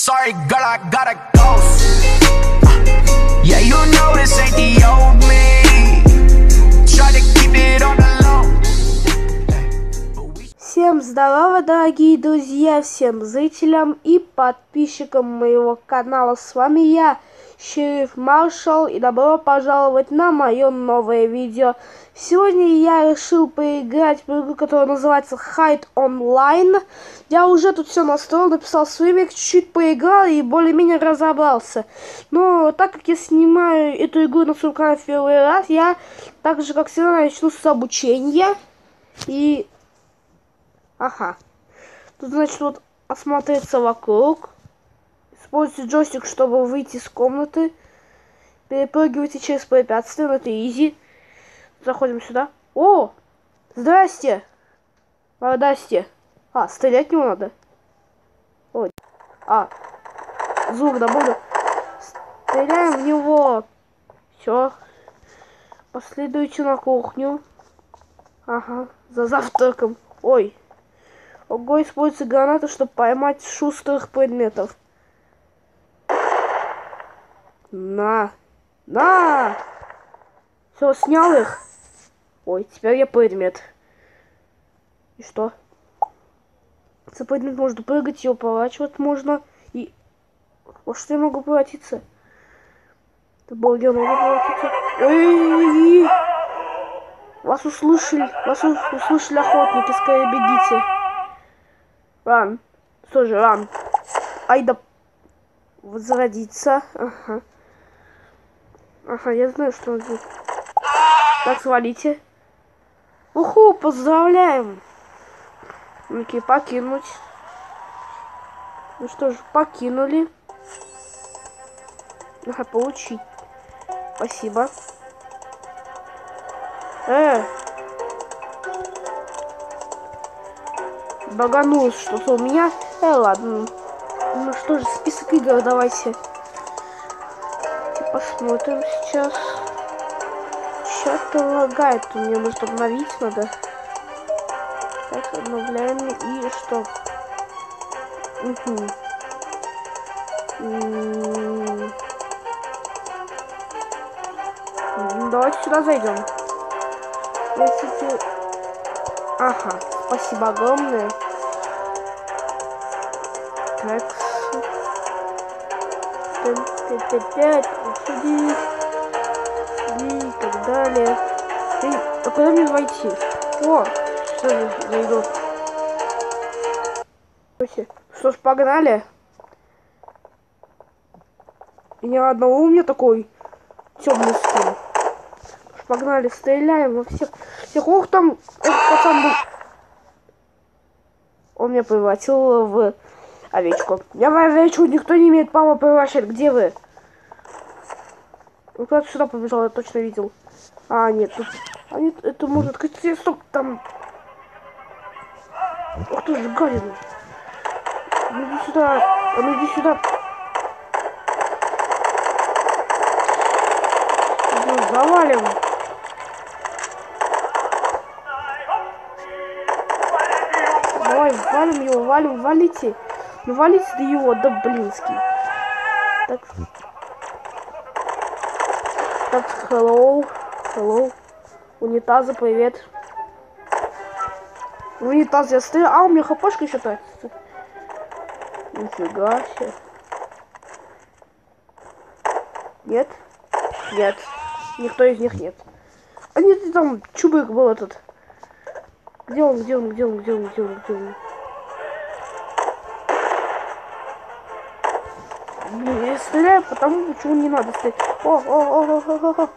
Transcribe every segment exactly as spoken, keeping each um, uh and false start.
Sorry, girl, I gotta go. Yeah, you know this ain't the old me. Try to keep it on the low. Всем здорово, дорогие друзья, всем зрителям и подписчикам моего канала. С вами я, Шериф Маршал, и добро пожаловать на мое новое видео. Сегодня я решил поиграть в игру, которая называется Hide Online. Я уже тут все настроил, написал свой имя, чуть-чуть поиграл и более-менее разобрался. Но так как я снимаю эту игру на своем канале в первый раз, я так же, как всегда, начну с обучения. И... Ага. Тут, значит, вот осмотреться вокруг. Используйте джойстик, чтобы выйти из комнаты. Перепрыгивайте через препятствия, но это изи. Заходим сюда. О! Здрасте! А, здрасте. А, стрелять в него надо. Ой. А. Звук добавлю. Стреляем в него. Все. Последуйте на кухню. Ага. За завтраком. Ой. Ого, используется граната, чтобы поймать шустрых предметов. На. На! Все, снял их. Ой, теперь я предмет. И что? За предмет можно прыгать, его поворачивать можно. И... Во что я могу превратиться? Это был я могу превратиться. Ой-ой-ой! Вас услышали. Вас услышали охотники, скорее бегите. Ран. Что же, ран. Ай да... Возродиться. Ага. Ага, я знаю, что он здесь. Так, свалите. Уху, поздравляем. Ну-ка, покинуть. Ну что ж, покинули. Ага, получить. Спасибо. Э. Баганулось что-то у меня. Э, ладно. Ну что же, список игр давайте. Посмотрим сейчас. Что-то лагает. У меня, может, обновить надо. Так, обновляем. И что? Угу. М-м-м. Давайте сюда зайдем. Если... Ага, спасибо огромное. Так. пять, пять, сюда. И так далее. И, а куда мне войти? О, что же, зайду. Что ж, погнали. И ни одного у меня такой темный скин. Погнали, стреляем во всех. Всех. Ох, там этот пацан был. Он меня превратил в овечку. Я в овечку, никто не имеет права превращать. Где вы? Ну, кто-то сюда побежал, я точно видел. А, нет, тут... А нет, это может... Стоп, там... Ух ты же, гадина. Ну иди сюда. А ну иди сюда. Ну, завалим. Давай, валим его, валим, валите. Ну валите до его, да блинский. Так. Так, hello, hello. Унитазы, привет. Унитаз я стою. А, у меня хпшка еще тратится. Нифига себе. Нет? Нет. Никто из них нет. А нет, там чубык был этот. Где он, где он, где он, где он, где он, где он? Блин, я стреляю, потому почему не надо стрелять. О, о, о, о, о, о.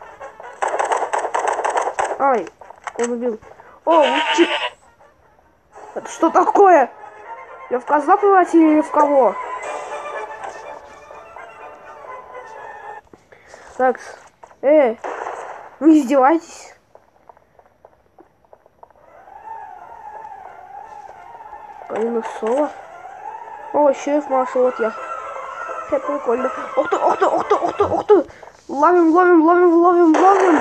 Ай, он убил. О, учи. Это что такое? Я в козла превратили или в кого? Так, э, вы издеваетесь? Полина Соло. О, Шериф Маршал, вот я. Это прикольно. Ух ты, ух ты, ух ты, ух ты, ух ты. Ловим, ловим, ловим, ловим, ловим.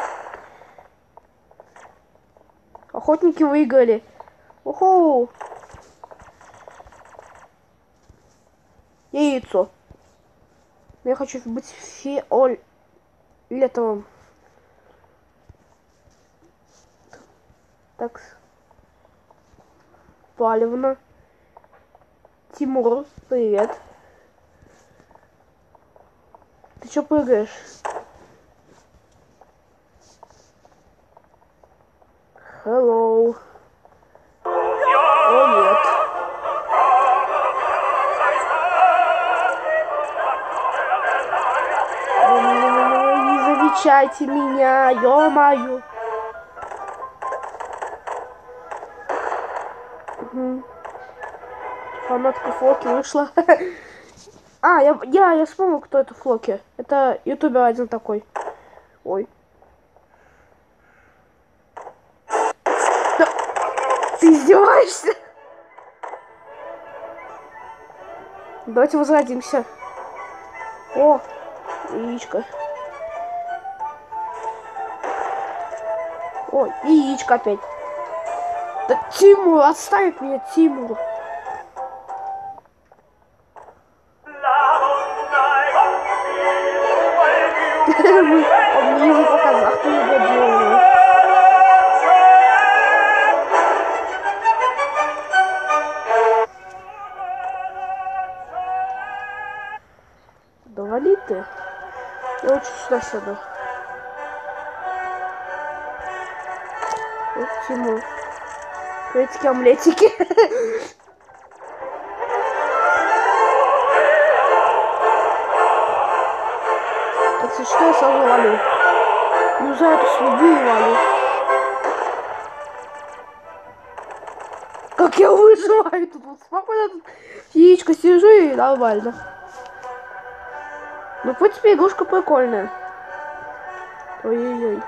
Охотники выиграли. Уху. Яйцо. Я хочу быть фиолетовым. Так. Палевно. Тимур, привет. Ты чё прыгаешь? Hello. О, нет. Не замечайте меня, ё-моё. Угу. Фанатка Флоки вышла. А, я, я, я вспомнил, кто это Флоки. Это ютубер один такой. Ой. Да. Ты издеваешься? Давайте возродимся. О, яичко. О, яичко опять. Да Тимур, отставь меня, Тимур. Он мне язык в казах не угодил. Да вали ты. Я лучше сюда сяду. Вот Тимур. Эти омлетики. Если что, я сразу валю. Ну за эту слугу и валю. Как я выживаю тут? Вот спокойно тут яичко сижу и нормально. Ну, в принципе, игрушка прикольная. Ой-ой-ой.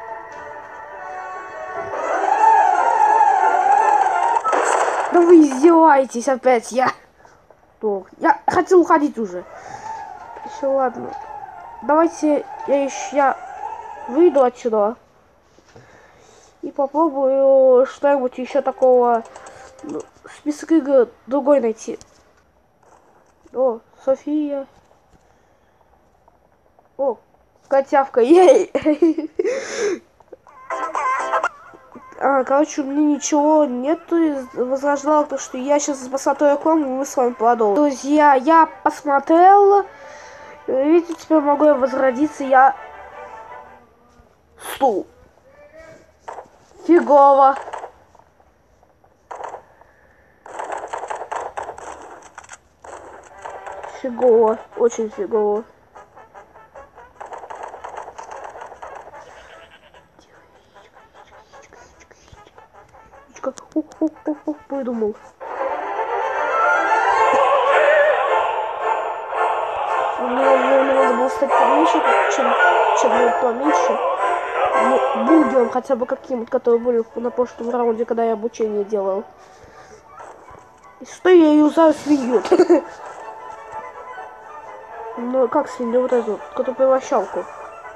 Да вы издеваетесь опять, я... О, я хотел уходить уже. Еще ладно. Давайте я еще я выйду отсюда. И попробую что-нибудь еще такого... Ну, список игр другой найти. О, София. О, котявка, ей! А, короче, у меня ничего нету из возрождал, то что я сейчас посмотрю рекламу, и мы с вами продолжим. Друзья, я посмотрел. Видите, теперь могу я возродиться, я... Стул. Фигово. Фигово, очень фигово. Ух, ух, ух, ух, придумал. Мне, мне надо было стать поменьше, чем, чем будет поменьше. Ну, бургером хотя бы каким-то, которые были на прошлом раунде, когда я обучение делал. И что я юзаю свинью? Ну, как свинью? Вот эту, которую превращалку.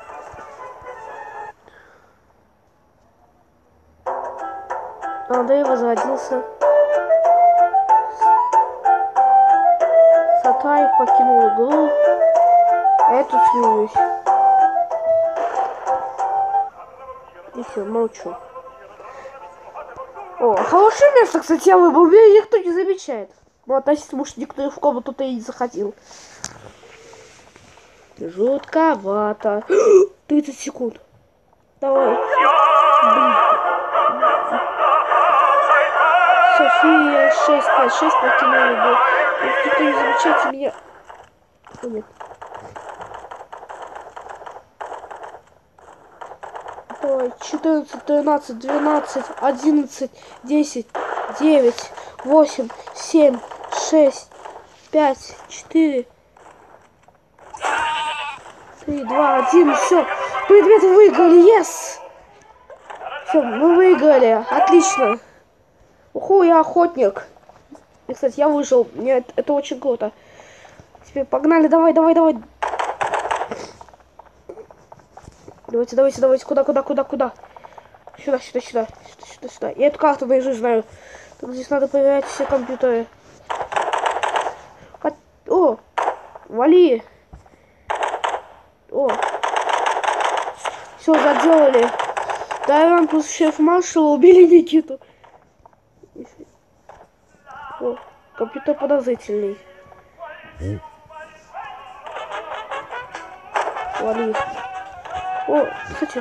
А, да, я возродился. Сатай покинул игру. А я тут смеюсь. И все, молчу. О, хорошее место, кстати, я выбрал. Меня никто не замечает. Ну, относительно, может, никто в комнату-то и не заходил. Жутковато. тридцать секунд. Давай. Блин. София шесть пять шесть покинула игру. Никто не замечайте меня. О, нет. Давай, четырнадцать, тринадцать, двенадцать, одиннадцать, десять, девять, восемь, семь, шесть, пять, четыре, три, два, один, все. Предметы выиграли, yes! Все, мы выиграли, отлично. Уху, я охотник. И, кстати, я выжил. Мне это, это очень круто. Теперь погнали, давай, давай, давай. Давайте, давайте, давайте. Куда, куда, куда, куда? Сюда, сюда, сюда. Сюда, сюда, сюда. Я эту карту наизусть знаю. Так, здесь надо проверять все компьютеры. О, вали. О. Все, заделали. Дайран плюс шеф-маршал убили Никиту. О, компьютер подозрительный. Вали. О, кстати.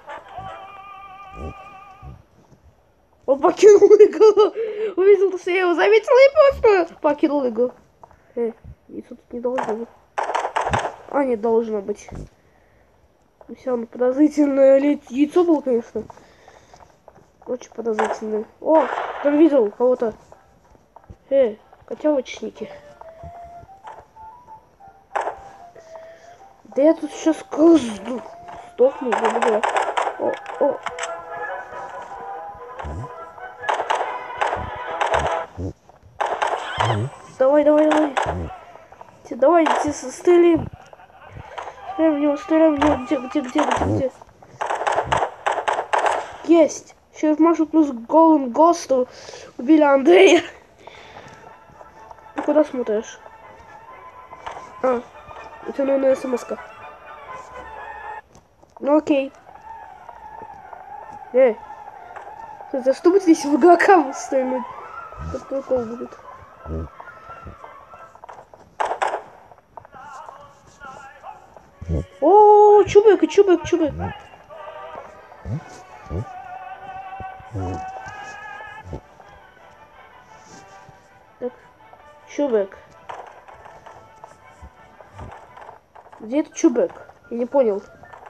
Он покинул игру. Увидел, что я его заметила и просто покинул игру. Э, яйцо тут не должно быть. А, не должно быть. Все равно подозрительное яйцо было, конечно. Очень подозрительное. О, там видел кого-то. Э, котелочники. Да я тут сейчас сдохну, грубо говоря. О, о. Давай, давай, давай. Давайте стреляем. Стреляем в него, стреляем в него. Где, где, где, где, где? Есть. Шеф-маршал плюс Голден Госту убили Андрея. Ты куда смотришь? А, у тебя, наверное, смс-ка. Ну окей. Эй. За что будет здесь в игрока стрелять? Это прикол будет. О, чубык, чубык, чубык. Так, чубык. Где этот чубык? Я не понял.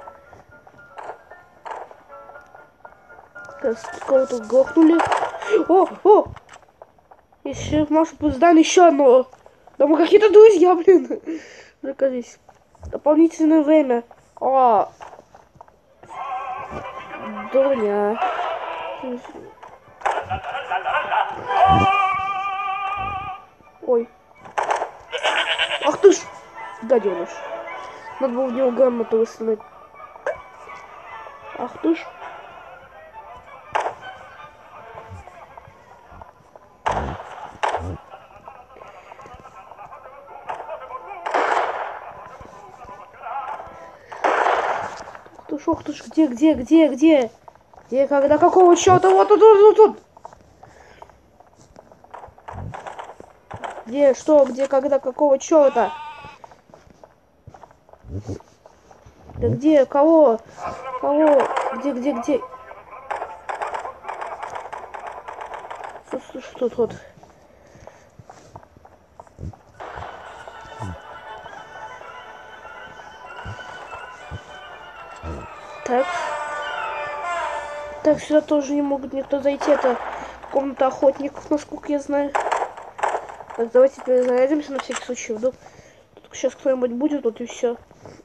Кого-то грохнули. О, о! Еще, может быть, сдали еще одно. Да мы какие-то друзья, блин. Закажись. Дополнительное время. О! Доня. Ой. Ах ты ж! Гаденыш. Надо было в него грамоту выставить. Ах ты ж! Ох ты ж, где, где, где, где? Где, когда, какого счета? Вот тут, тут, тут. Где, что, где, когда, какого черта? Да где, кого? Кого? Где, где, где? Что, что тут? Так. Так, сюда тоже не могут никто зайти. Это комната охотников, насколько я знаю. Так, давайте перезарядимся на всякий случай. Вдруг тут сейчас кто-нибудь будет, вот и все.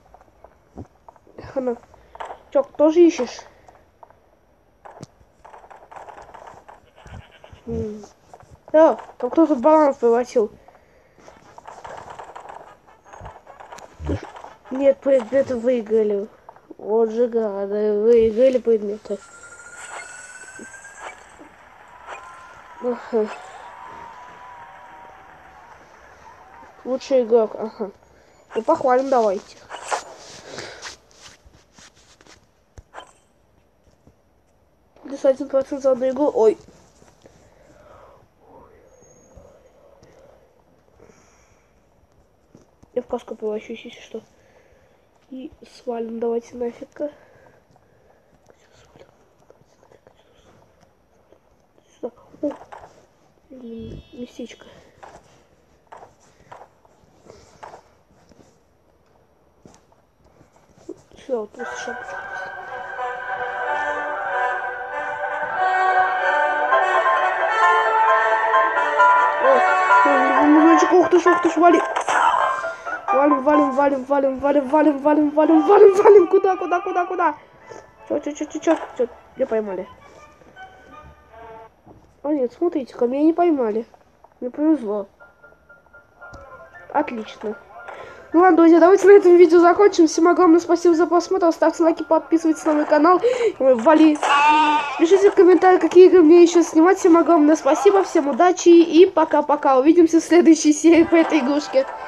Хана. Чё, тоже ищешь? М О, там кто-то баланс превратил. Нет, предметы выиграли. Вот же гады, выиграли предметы. Ага. Лучший игрок, ага. Ну похвалим, давайте. Плюс один процент за одну игру. Ой. Я в каску превращусь, если что. И свалим, давайте нафиг. Сюда. О, местечко. Сюда вот просто шапочку. О, мужичок, ух ты ж, ух ты ж, вали. Валим, валим, валим, валим, валим, валим, валим, валим, валим, валим. Куда, куда, куда, куда? Чё, чё, чё, чё, чё, чё? Где поймали? А нет, смотрите-ка, меня не поймали. Мне повезло. Отлично. Ну ладно, друзья, давайте на этом видео закончим. Всем огромное спасибо за просмотр. Ставьте лайки, подписывайтесь на мой канал. Вали. Пишите в комментариях, какие игры мне еще снимать. Всем огромное спасибо, всем удачи и пока-пока. Увидимся в следующей серии по этой игрушке.